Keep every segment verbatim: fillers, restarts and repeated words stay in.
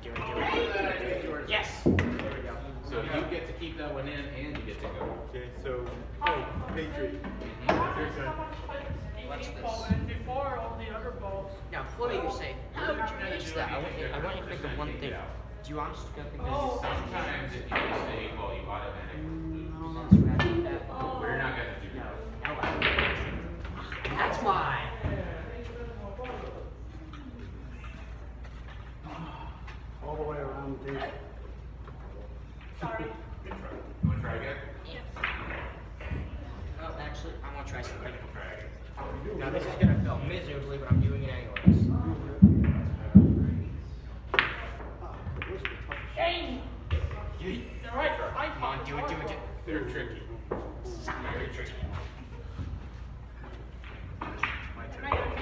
it, do it, do it. Do it. Yes! There we go. So you get to keep that one in and you get to go. Okay, so, oh, Patriot. What's this? Before all the other balls. Now, Chloe, you say, how did you miss that? I want, you, I want you to think of one thing. Do you honestly think this Oh, is Sometimes if you just say, well, you automatically. no, that's right. That, oh, We're not going to do no, that. no, that's why. All the way around the table. Sorry. Good try. You want to try again? Yes. Oh, actually, I want to try something. Now, this is going to fail miserably, but I'm doing it anyways. Hey! You're right. I Come on, do it, do it, do it. They're tricky. Very tricky. My turn.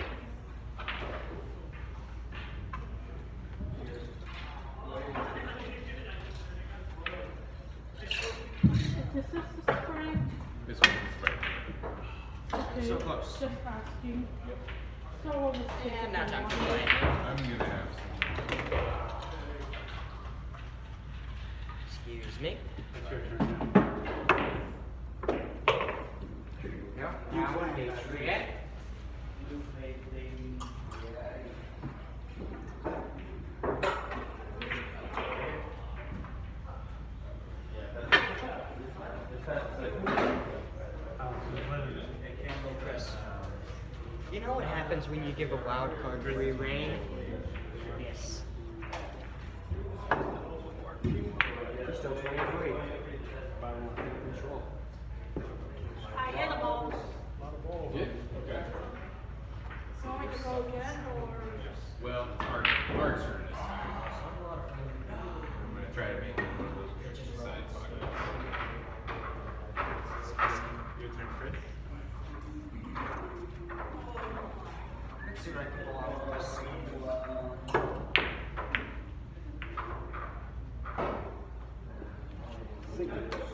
This is the spring. This one's the spread. Okay. So close. Just asking. So we'll just take And it now from time to one. play. I'm going to have some. Excuse me. That's your turn now. No, now one, Patriot. Chris, you know what happens when you give a wild card free reign? This. He's still twenty-three. Control. I hit the balls. Yeah? Okay. So I can go again or? Well, Mark, Mark's turn this time. I'm going to try to make it one of those side pockets. Your turn, Chris. Let's see what I can pull off of this. Single.